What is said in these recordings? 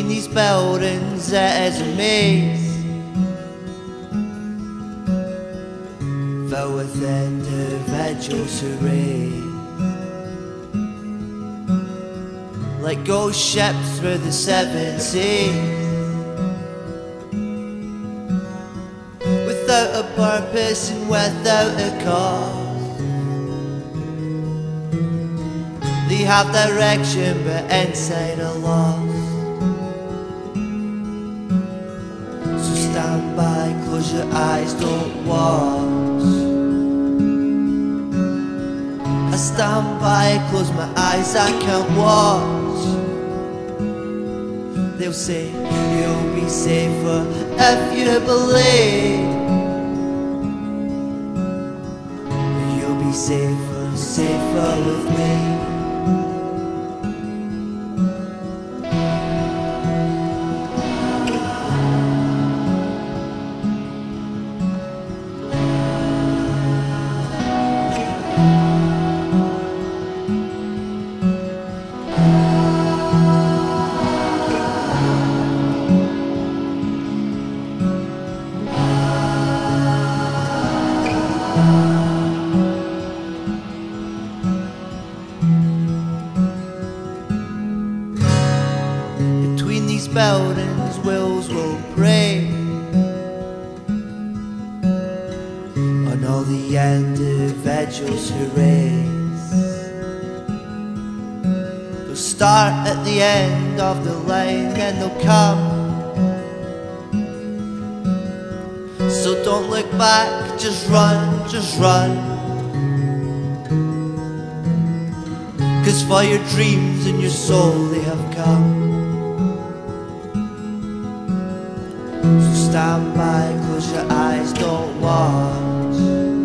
Between these buildings it is a maze, filled with individuals who race like ghost ships through the seven seas, without a purpose and without a cause. They have direction but inside are lost. So stand by, close your eyes, don't watch. I stand by, close my eyes, I can't watch. They'll say you'll be safer if you believe. You'll be safer, safer with me. Between these buildings, wills will pray on all the individuals who race. They'll start at the end of the line and they'll come. So don't look back, just run, just run. 'Cause for your dreams and your soul they have come. So stand by, close your eyes, don't watch.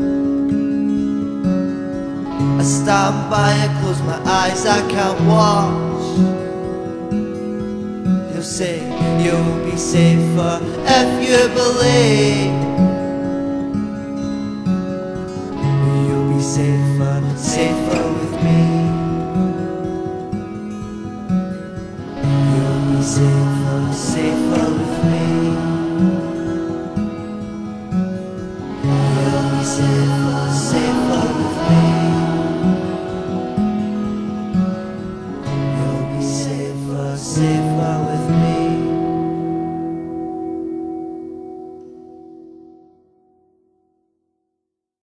I stand by, I close my eyes, I can't watch. They'll say you'll be safer if you believe. You'll be safer, safer with me. You'll be safer, safer with me. You'll be safer, safer with me. You'll be safer, safer.